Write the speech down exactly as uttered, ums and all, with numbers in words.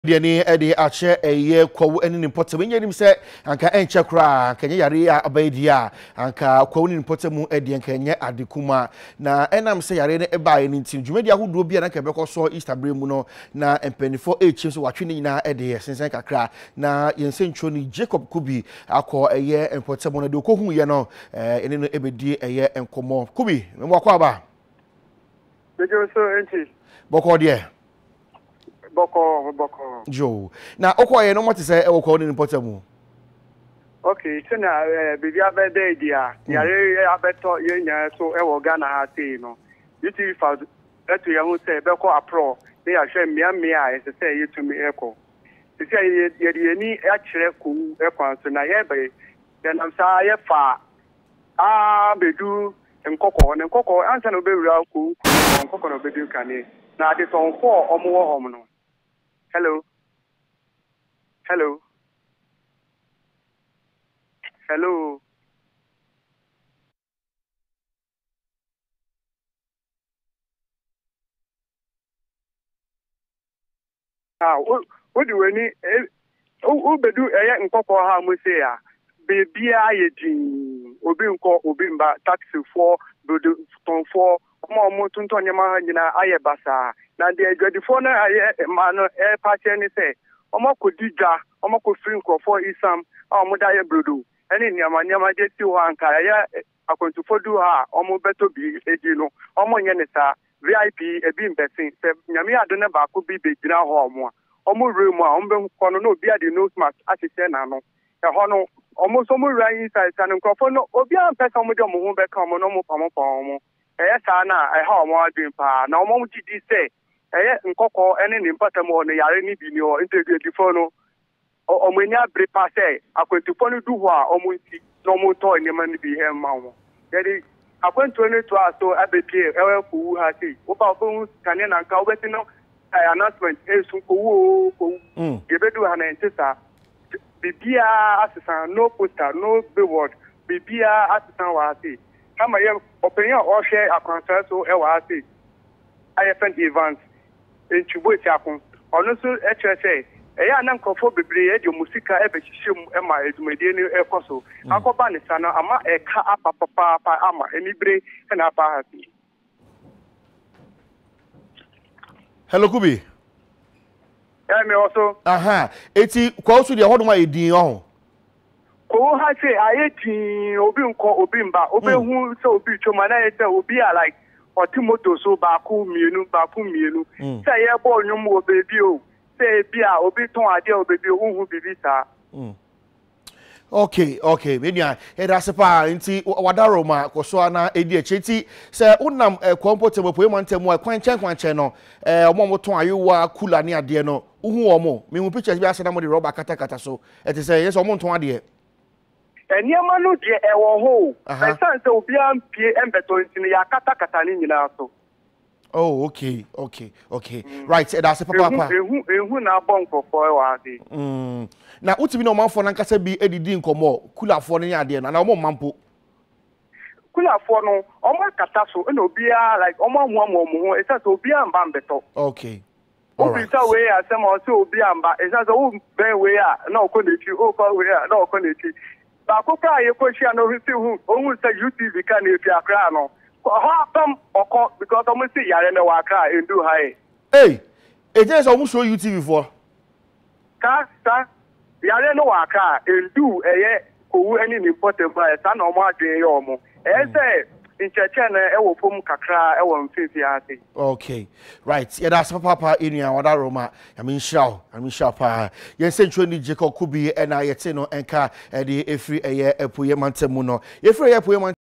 Diani Eddie Ache a year Kwahu and in Potem in himself and can enche cra can yaria abadia and ka Kwahu in Potemu Eddie and Kenya adikuma na enam say arena e buy in team Jumedia who do be an Quebec so Easter Bremuno na and penny for eight chips watching na Eddie since Kakra na Yensen Choni Jacob Kubi ako a year and Potemu do Kohu Yano in an ebedi a year and Komo Kubi Mwakwaba Boko dear. Boko, Boko. Joe. Now, okay, no more to say, I will call in Potemu. Okay, so now, baby, I bet they dear. Yeah, I bet you so I will Ghana has no. You see, if I let you say, Boko a pro, they are showing me and me, as I say, you to me echo. You say, you need actually cool echo, so now, yeah, then I'm sorry, far. Ah, be do and cocoa and cocoa, answer no be real cool, and cocoa be do can. Now, this on four or more homo. Hello. Hello. Hello. Ah, what what do we need? Oh, be do a nkoko ha mo say ah. Baby aye din. Obi nko obi mba taxi for do ton for omo omo tunton nyama nyina aye basa. Na the twenty-four na aye ma no e party ni say omo ko dija omo ko free nko for isam omo da ye brodo eni nyama nyama je ti ho anka ya akontu do ha omo beto bi eji no omo nye ne sa V I P e bi mbesin se nyame ado ne ba ko bi be gina ho omo omo room a omo be ko no no bi ade no smart asese na no e ho no omo so mo ran inside san nko for no obi an pesa omo de omo ho be ka omo no mo pamo pa omo e ya sa na e ha omo adwin pa na omo ti di say eh nkoko ene ni mpatamo no yare ni bi ni o twenty-four no omenya brepa say akwentupo no du ho a omunti no mo to ni man bi he ma wo yeri akwentu no to aso abepie ewe ku ha sei wo ba ko kane na nka obeti no announcement esu ko wo ko yebedu ha na ntisa bibia asesa no poster no billboard bibia asesa wa sei kama ye openya o hwe akwansa so e wa sei ayefent events in Chibuti akun ono so e chere say e ya na nkofo bebre e de musika e be hihim e ma edumedie ni e koso akoba ne sana ama e ka apapapa pa ama enibre e na apa ha. Hello Kubi. Eh me also. Aha. Eti kwa so de hodoma edin ho. Ko ha say ayeti obi nko obi mba obi hu say obi choma na e say obi are like Otimoto so baku mienu baku mienu say ye bo nyum wo baby o say bia obi ton ade o baby ohun bibi sa. Okay, okay. Benia, e da sepa nti wadaro ma koso ana edi echeti se unam Kwahu po emantemu kwan chen kwan chen no eh omo mo ton ayewa kula ni ade no uhu omo me mu pictures bi ase na mo de rubber kata kata so e te say yes omo ton ade Eniema no de e wo ho e san se obi ampie embeto ntini ya kata kata ni nyina so. Oh, okay, okay, okay. Mm. Right, that's a papa papa. Ehu ehu na bon kofo e wa ade. Mm. Na utimi no manfo na nkasa bi edidi nkomo kulafo ne ade na na omo mampo. Kulafo no omo kata so na obi a like omo amu amu ho e sa so obi amba mbeto. Okay. Obi sa we asem o so obi amba e sa so o ben we a na okonechi o ko we a na okonechi. Ba ko ka ye ko shia no hisi hu ohun say U T V kan e fi akra no ha pam oko because omo say yare na wa akra endu hai eh e je so omo show U T V for ka sa yare no wa akra endu eye Kwahu ani ni portable e sa na omo adwen ye omo e say incheche na e wo pom kakra e wo mfefi ate. Okay, right. Yeah, that's papa in ya wada Roma. I mean show, I mean show pa. Yen central ni Jacob Kubi e na yete no enka e de efri eye epoye mantemu no. Efri eye epoye